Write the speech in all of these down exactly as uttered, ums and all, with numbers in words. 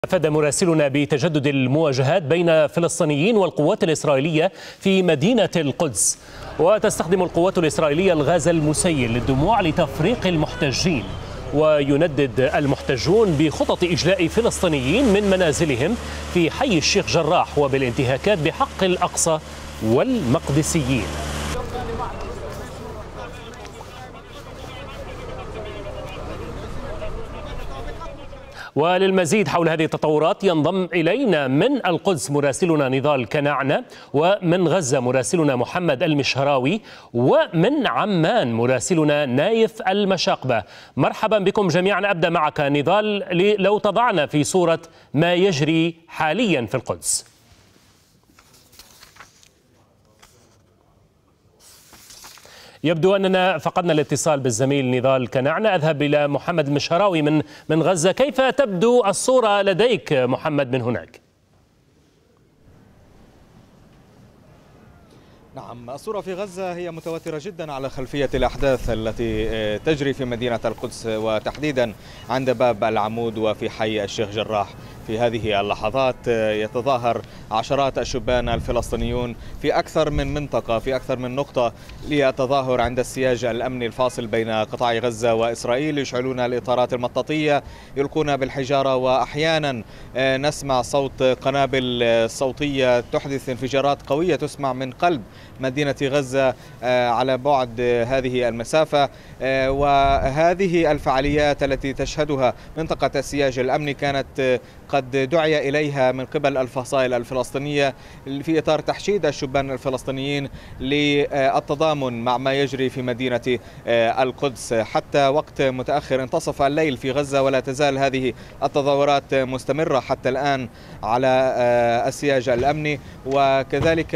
أفاد مراسلنا بتجدد المواجهات بين فلسطينيين والقوات الإسرائيلية في مدينة القدس، وتستخدم القوات الإسرائيلية الغاز المسيل للدموع لتفريق المحتجين، ويندد المحتجون بخطط إجلاء فلسطينيين من منازلهم في حي الشيخ جراح وبالانتهاكات بحق الأقصى والمقدسيين. وللمزيد حول هذه التطورات ينضم إلينا من القدس مراسلنا نضال كنعنة، ومن غزة مراسلنا محمد المشهراوي، ومن عمان مراسلنا نايف المشاقبة. مرحبا بكم جميعا. أبدأ معك نضال، لو تضعنا في صورة ما يجري حاليا في القدس. يبدو أننا فقدنا الاتصال بالزميل نضال كنعنة. أذهب إلى محمد المشهراوي من من غزة. كيف تبدو الصورة لديك محمد من هناك؟ نعم، الصورة في غزة هي متوترة جدا على خلفية الأحداث التي تجري في مدينة القدس، وتحديدا عند باب العمود وفي حي الشيخ جراح. في هذه اللحظات يتظاهر عشرات الشبان الفلسطينيون في أكثر من منطقة، في أكثر من نقطة، للتظاهر عند السياج الأمني الفاصل بين قطاع غزة وإسرائيل. يشعلون الإطارات المطاطية، يلقون بالحجارة، وأحيانا نسمع صوت قنابل صوتية تحدث انفجارات قوية تسمع من قلب مدينة غزة على بعد هذه المسافة. وهذه الفعاليات التي تشهدها منطقة السياج الأمني كانت قد دعي إليها من قبل الفصائل الفلسطينية في إطار تحشيد الشبان الفلسطينيين للتضامن مع ما يجري في مدينة القدس. حتى وقت متأخر انتصف الليل في غزة، ولا تزال هذه التظاهرات مستمرة حتى الآن على السياج الأمني. وكذلك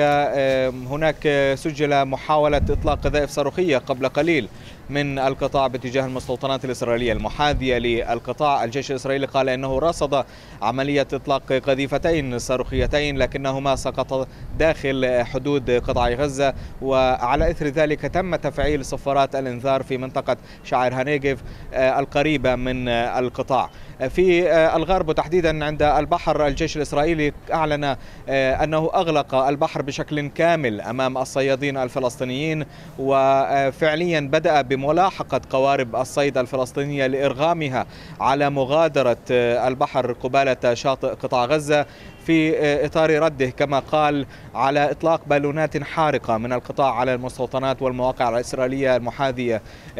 هناك سجل محاولة إطلاق قذائف صاروخية قبل قليل من القطاع باتجاه المستوطنات الإسرائيلية المحاذية للقطاع. الجيش الإسرائيلي قال إنه رصد عملية إطلاق قذيفتين صاروخيتين، لكنهما سقطا داخل حدود قطاع غزة، وعلى إثر ذلك تم تفعيل صفارات الإنذار في منطقة شعر هانيجيف القريبة من القطاع. في الغرب وتحديدا عند البحر، الجيش الإسرائيلي أعلن أنه أغلق البحر بشكل كامل أمام الصيادين الفلسطينيين، وفعليا بدأ بملاحقة قوارب الصيد الفلسطينية لإرغامها على مغادرة البحر قبالة شاطئ قطاع غزة، في إطار رده كما قال على إطلاق بالونات حارقة من القطاع على المستوطنات والمواقع الإسرائيلية المحاذية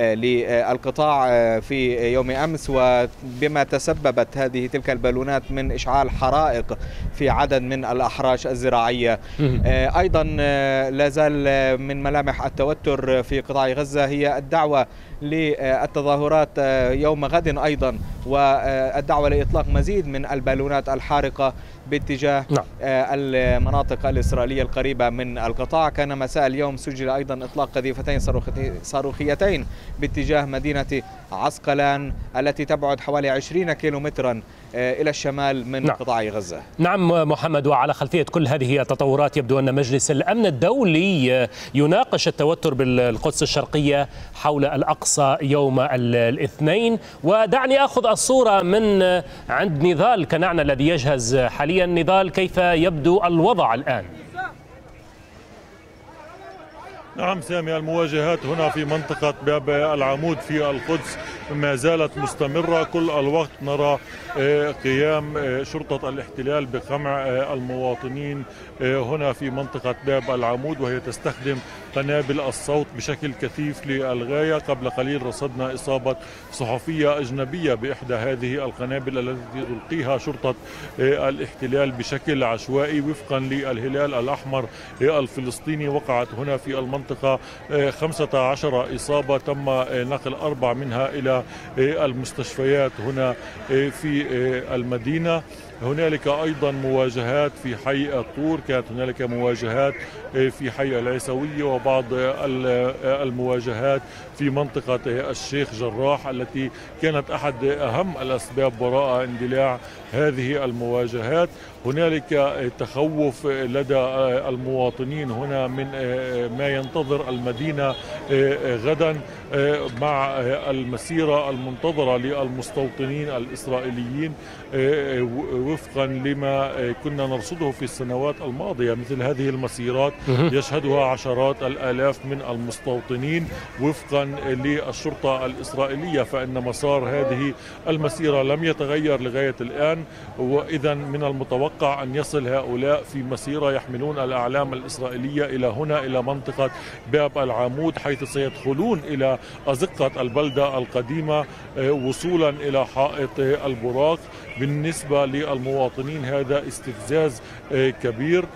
للقطاع في يوم أمس، وبما تسببت هذه تلك البالونات من إشعال حرائق في عدد من الأحراش الزراعية. أيضا لا زال من ملامح التوتر في قطاع غزة هي الدعوة للتظاهرات يوم غد أيضا، والدعوة لإطلاق مزيد من البالونات الحارقة باتجاه نعم. المناطق الإسرائيلية القريبة من القطاع. كان مساء اليوم سجل أيضا إطلاق قذيفتين صاروخيتين باتجاه مدينة عسقلان التي تبعد حوالي عشرين كيلومترا إلى الشمال من نعم. قطاع غزة. نعم محمد، وعلى خلفية كل هذه التطورات يبدو أن مجلس الأمن الدولي يناقش التوتر بالقدس الشرقية حول الأقصى يوم الاثنين. ودعني أخذ الصورة من عند نضال كنعنة الذي يجهز حاليا. نضال، كيف يبدو الوضع الآن؟ نعم سامي، المواجهات هنا في منطقة باب العمود في القدس ما زالت مستمرة. كل الوقت نرى قيام شرطة الاحتلال بقمع المواطنين هنا في منطقة باب العمود، وهي تستخدم قنابل الصوت بشكل كثيف للغاية. قبل قليل رصدنا إصابة صحفية أجنبية بإحدى هذه القنابل التي تلقيها شرطة الاحتلال بشكل عشوائي وفقا للهلال الأحمر الفلسطيني. وقعت هنا في المنطقة خمسة عشر إصابة، تم نقل أربع منها إلى المستشفيات هنا في المدينة. هنالك أيضا مواجهات في حي الطور، كانت هنالك مواجهات في حي العيسوية بعض المواجهات في منطقة الشيخ جراح التي كانت أحد أهم الأسباب وراء اندلاع هذه المواجهات. هنالك تخوف لدى المواطنين هنا من ما ينتظر المدينة غدا مع المسيرة المنتظرة للمستوطنين الإسرائيليين وفقا لما كنا نرصده في السنوات الماضية. مثل هذه المسيرات يشهدها عشرات الآلاف من المستوطنين وفقا للشرطة الإسرائيلية، فإن مسار هذه المسيرة لم يتغير لغاية الآن، وإذا من المتوقع أن يصل هؤلاء في مسيرة يحملون الأعلام الإسرائيلية إلى هنا، إلى منطقة باب العمود، حيث سيدخلون إلى أزقة البلدة القديمة وصولا إلى حائط البراق. بالنسبة للمواطنين هذا استفزاز كبير.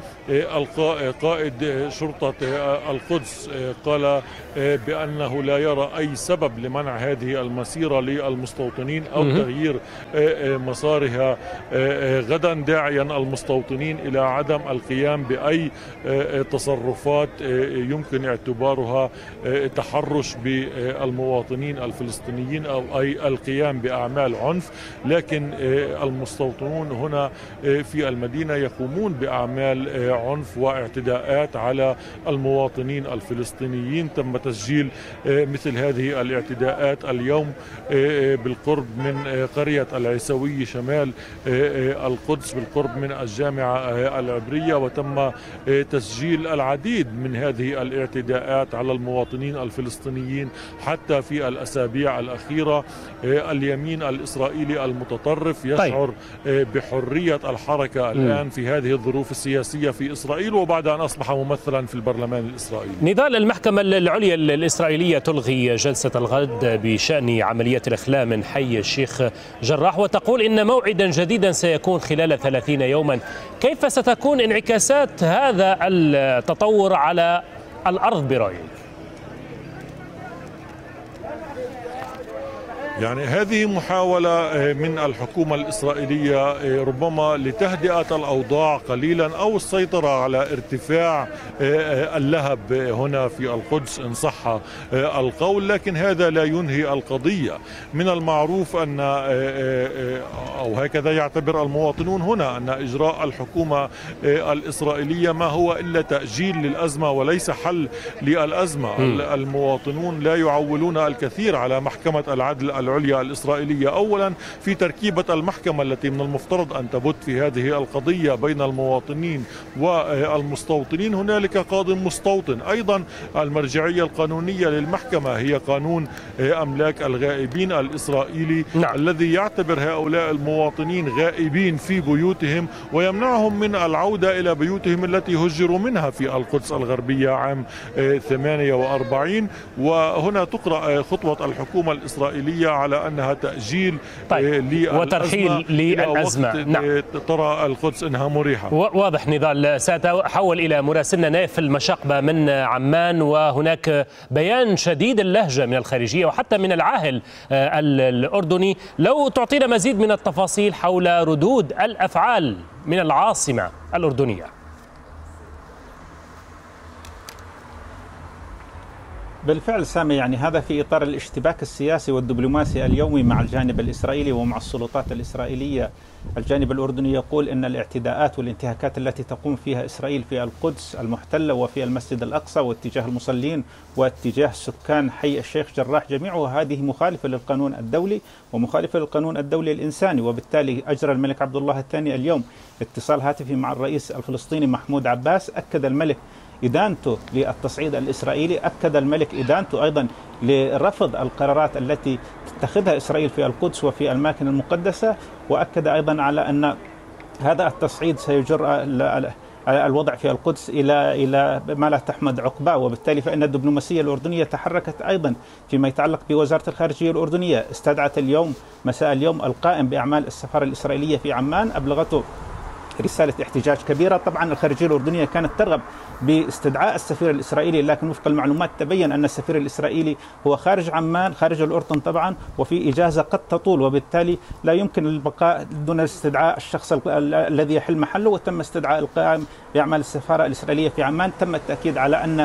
قائد شرطة القدس قال بأنه لا يرى أي سبب لمنع هذه المسيرة للمستوطنين أو تغيير مسارها غدا، داعيا المستوطنين إلى عدم القيام بأي تصرفات يمكن اعتبارها تحرش بالمواطنين الفلسطينيين أو أي القيام بأعمال عنف. لكن المستوطنون هنا في المدينة يقومون بأعمال عنف واعتداءات على المواطنين الفلسطينيين. تم تسجيل مثل هذه الاعتداءات اليوم بالقرب من قرية العيسوي شمال القدس بالقرب من الجامعة العبرية، وتم تسجيل العديد من هذه الاعتداءات على المواطنين الفلسطينيين حتى في الأسابيع الأخيرة. اليمين الإسرائيلي المتطرف يشعر بحرية الحركة الآن في هذه الظروف السياسية في إسرائيل وبعد أن أصبح ممثلا في البرلمان الإسرائيلي. نضال، المحكمة العليا الإسرائيلية تلغي جلسة الغد بشأن عملية الإخلاء من حي الشيخ جراح وتقول إن موعدا جديدا سيكون خلال ثلاثين يوما. كيف ستكون انعكاسات هذا التطور على الأرض برأيك؟ يعني هذه محاولة من الحكومة الإسرائيلية ربما لتهدئة الأوضاع قليلا أو السيطرة على ارتفاع اللهب هنا في القدس إن صح القول، لكن هذا لا ينهي القضية. من المعروف أن أو هكذا يعتبر المواطنون هنا أن إجراء الحكومة الإسرائيلية ما هو إلا تأجيل للأزمة وليس حل للأزمة. المواطنون لا يعولون الكثير على محكمة العدل العليا الإسرائيلية، أولا في تركيبة المحكمة التي من المفترض أن تبت في هذه القضية بين المواطنين والمستوطنين. هنالك قاض مستوطن. أيضا المرجعية القانونية للمحكمة هي قانون أملاك الغائبين الإسرائيلي نعم. الذي يعتبر هؤلاء المواطنين غائبين في بيوتهم ويمنعهم من العودة إلى بيوتهم التي هجروا منها في القدس الغربية عام ثمانية وأربعين. وهنا تقرأ خطوة الحكومة الإسرائيلية على أنها تأجيل طيب. وترحيل للأزمة نعم. ترى القدس أنها مريحة. واضح نضال. سأتحول إلى مراسلنا نايف المشقبة من عمان، وهناك بيان شديد اللهجة من الخارجية وحتى من العاهل الأردني. لو تعطينا مزيد من التفاصيل حول ردود الأفعال من العاصمة الأردنية. بالفعل سامي، يعني هذا في إطار الاشتباك السياسي والدبلوماسي اليومي مع الجانب الإسرائيلي ومع السلطات الإسرائيلية. الجانب الأردني يقول أن الاعتداءات والانتهاكات التي تقوم فيها إسرائيل في القدس المحتلة وفي المسجد الأقصى واتجاه المصلين واتجاه سكان حي الشيخ جراح جميعها هذه مخالفة للقانون الدولي ومخالفة للقانون الدولي الإنساني. وبالتالي أجرى الملك عبد الله الثاني اليوم اتصال هاتفي مع الرئيس الفلسطيني محمود عباس. أكد الملك إدانته للتصعيد الإسرائيلي، أكد الملك إدانته أيضا لرفض القرارات التي تتخذها إسرائيل في القدس وفي الأماكن المقدسة، وأكد أيضا على أن هذا التصعيد سيجر الوضع في القدس إلى إلى ما لا تحمد عقباه. وبالتالي فإن الدبلوماسية الأردنية تحركت أيضا فيما يتعلق بوزارة الخارجية الأردنية. استدعت اليوم مساء اليوم القائم بأعمال السفارة الإسرائيلية في عمان، أبلغته رسالة احتجاج كبيرة. طبعا الخارجية الأردنية كانت ترغب باستدعاء السفير الإسرائيلي، لكن وفق المعلومات تبين أن السفير الإسرائيلي هو خارج عمان خارج الأردن طبعا وفي إجازة قد تطول، وبالتالي لا يمكن البقاء دون استدعاء الشخص الذي يحل محله. وتم استدعاء القائم بأعمال السفارة الإسرائيلية في عمان. تم التأكيد على أن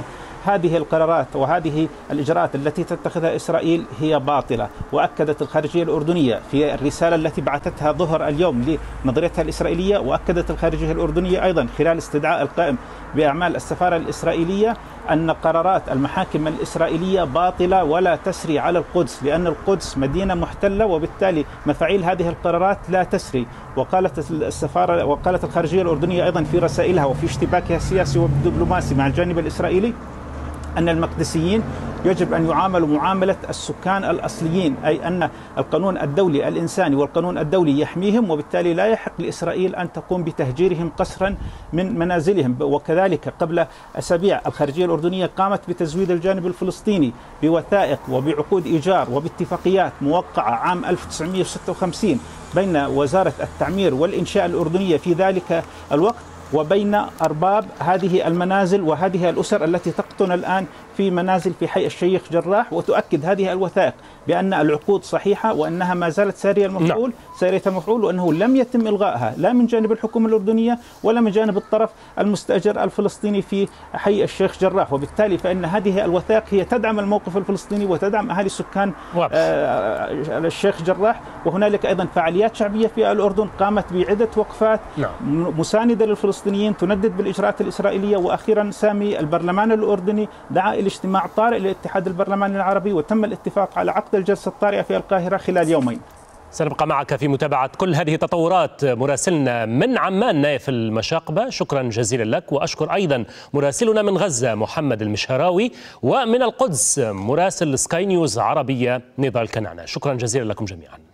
هذه القرارات وهذه الإجراءات التي تتخذها إسرائيل هي باطلة. وأكدت الخارجية الأردنية في الرسالة التي بعثتها ظهر اليوم لنظريتها الإسرائيلية، وأكدت الخارجية الأردنية أيضا خلال استدعاء القائم بأعمال السفارة الإسرائيلية أن قرارات المحاكم الإسرائيلية باطلة ولا تسري على القدس، لأن القدس مدينة محتلة وبالتالي مفاعيل هذه القرارات لا تسري. وقالت السفارة وقالت الخارجية الأردنية أيضا في رسائلها وفي اشتباكها السياسي والدبلوماسي مع الجانب الإسرائيلي أن المقدسيين يجب أن يعاملوا معاملة السكان الأصليين، أي أن القانون الدولي الإنساني والقانون الدولي يحميهم، وبالتالي لا يحق لإسرائيل أن تقوم بتهجيرهم قسرا من منازلهم. وكذلك قبل أسابيع الخارجية الأردنية قامت بتزويد الجانب الفلسطيني بوثائق وبعقود إيجار وباتفاقيات موقعة عام ألف وتسعمئة وستة وخمسين بين وزارة التعمير والإنشاء الأردنية في ذلك الوقت وبين أرباب هذه المنازل وهذه الأسر التي تقطن الآن في منازل في حي الشيخ جراح. وتؤكد هذه الوثائق بأن العقود صحيحة وأنها ما زالت سارية المفعول سارية المفعول وأنه لم يتم إلغائها لا من جانب الحكومة الأردنية ولا من جانب الطرف المستأجر الفلسطيني في حي الشيخ جراح. وبالتالي فإن هذه الوثائق هي تدعم الموقف الفلسطيني وتدعم أهالي سكان آه الشيخ جراح. وهنالك أيضا فعاليات شعبية في الأردن قامت بعدة وقفات مساندة للفلسطينيين تندد بالإجراءات الإسرائيلية. وأخيرا سامي البرلمان الأردني دعا إلى اجتماع طارئ للاتحاد البرلماني العربي وتم الاتفاق على عقد الجلسة الطارئة في القاهرة خلال يومين. سنبقى معك في متابعة كل هذه التطورات. مراسلنا من عمان نايف المشاقبة، شكرا جزيلا لك. وأشكر أيضا مراسلنا من غزة محمد المشهراوي، ومن القدس مراسل سكاي نيوز عربية نضال كنعانة. شكرا جزيلا لكم جميعا.